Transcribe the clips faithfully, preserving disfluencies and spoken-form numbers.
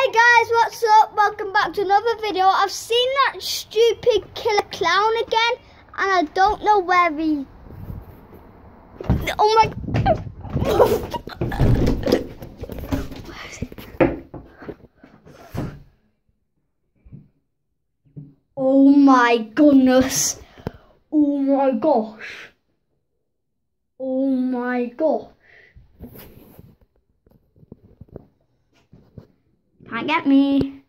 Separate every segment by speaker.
Speaker 1: Hey guys, what's up? Welcome back to another video. I've seen that stupid killer clown again, and I don't know where he... Oh my... Oh my goodness. Oh my gosh. Oh my god. Can't get me.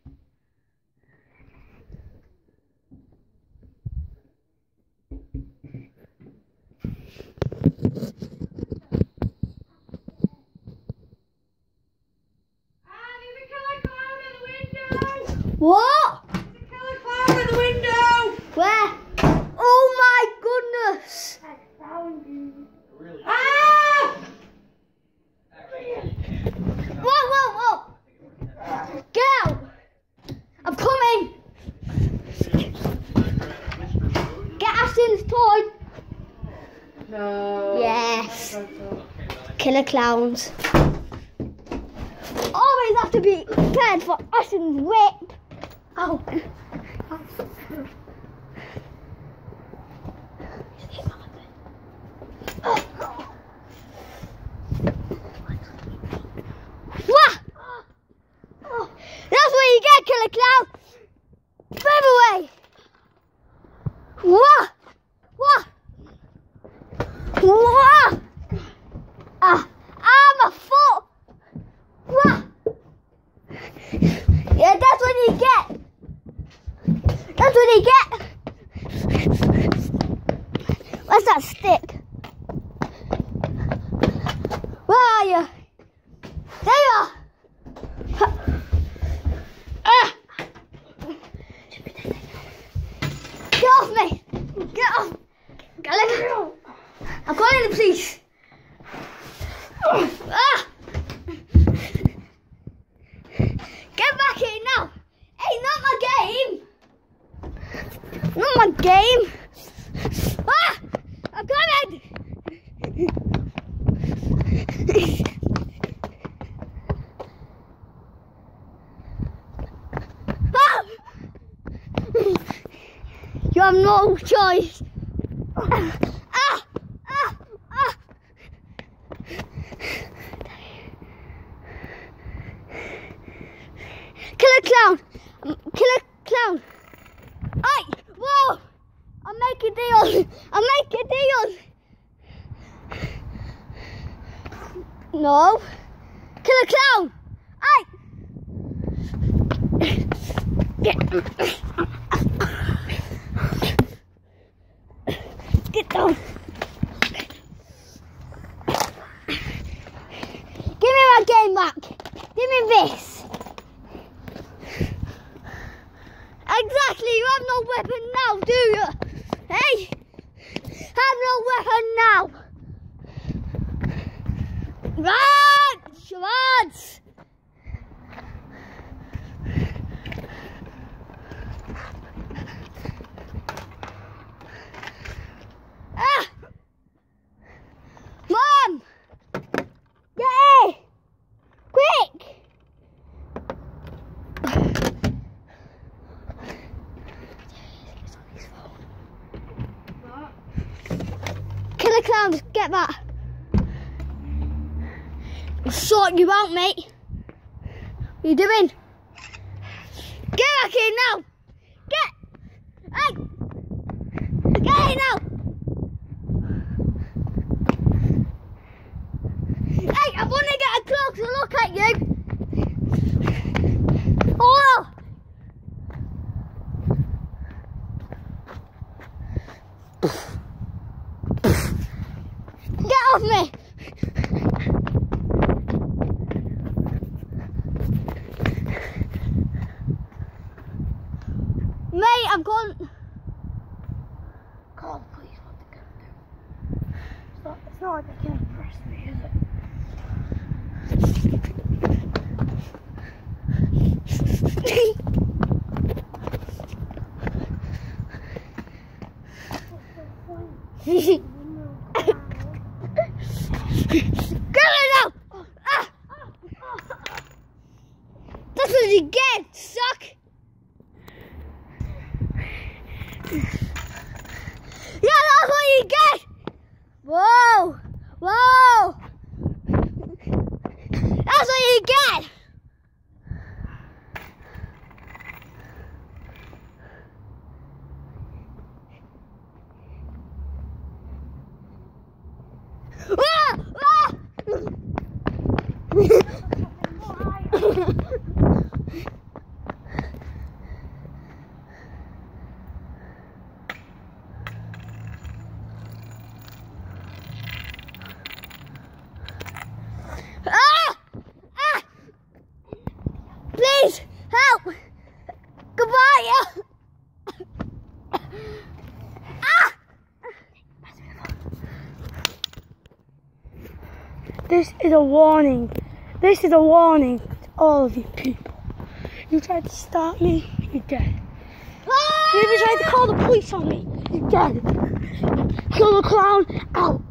Speaker 2: Ah, there's a killer clown in the window!
Speaker 1: What?
Speaker 2: There's a killer clown in the window!
Speaker 1: Where? Oh my goodness.
Speaker 2: I found you. Really? Ah!
Speaker 1: Whoa, whoa, whoa. Get out. I'm coming. Get Ashton's toy.
Speaker 2: No.
Speaker 1: Yes. Killer clowns. Always have to be prepared for Ashton's whip. Oh. That's what you get, killer clown. Move away. What? What? What? Ah, ah, my foot. What? Yeah, that's what you get. That's what you get. Where's that stick? Where are you? There you are. Ah! Get off me! Get off! Get let me go! I'm calling the police! Ah! Get back here now! Hey, not my game! Not my game! Ah! I'm coming! You have no choice. Ah, ah, ah. Killer clown. Killer clown. Aye. Whoa. I'll make a deal. I'll make a deal. No. Killer clown. Aye. Get. Get down. Give me my game back. Give me this. Exactly, you have no weapon now, do you? Hey? Have no weapon now. Run! Run! Ah! Mom! Get here! Quick! Killer clowns, get that. I'll sort you out, mate. What are you doing? Get back here now! Get! Hey! Get here now! Hey, I want to get a closer look at you. Oh! Get off me! Mate, I'm going...
Speaker 2: God, please, what they gonna do? It's not, it's not like they can impress me, is it?
Speaker 1: Get it now! Ah! That's what you get, suck. Yeah, that's what you get. Whoa, whoa. That's what you get. Ah, ah. Ah! Ah! Please help! Goodbye! Ah!
Speaker 2: This is a warning. This is a warning to all of you people. You tried to stop me, you're dead.
Speaker 1: Ah!
Speaker 2: You even tried to call the police on me, you're dead. Killer Clown out.